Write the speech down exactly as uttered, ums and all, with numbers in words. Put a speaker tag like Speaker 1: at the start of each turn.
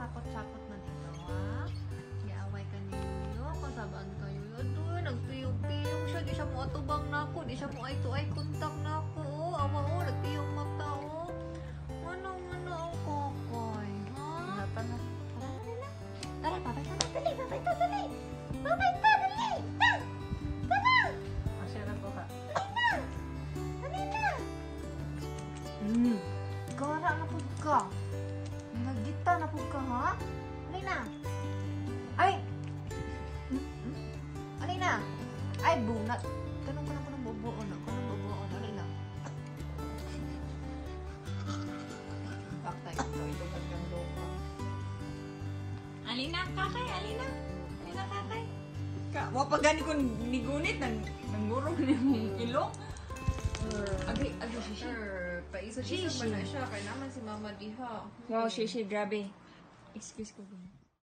Speaker 1: sakot-sakot na dito, ha? Giaway ka ni Yuyo, kasabaan ka Yuyo. Doon, nagtuyong-tiyong siya. Di siya mo atubang na ako. Di siya mo eye-to-eye contact na ako. Oh, awa, oh, nagtiyong mata, oh. Ano-ano ang kokoy, ha?
Speaker 2: Napa na.
Speaker 1: Tara, babay ka na. Dali, babay ka, dali. Babay ka, dali. Ta! Tara!
Speaker 2: Asya na ko ka.
Speaker 1: Dali na! Hmm. Gara na po ka. Nagita na po ka, ha? Dali na. Ay! Hmm? Hmm? Dali na. Ay, bunat. Kanong kanong kanong bobo na. Kanong bobo na. Dali na. Bakta ito. Ito kang loka.
Speaker 2: Alina, kakay, alina. Alina, kakay.
Speaker 3: Ka, wapa gani ko nigunit nang nangurong ni mong ilong. Agi, agi si
Speaker 1: Sure. Paisa-isa pa na siya. Kaya naman si Mama Diha.
Speaker 3: Wow, shishi, grabe. Excuse ko.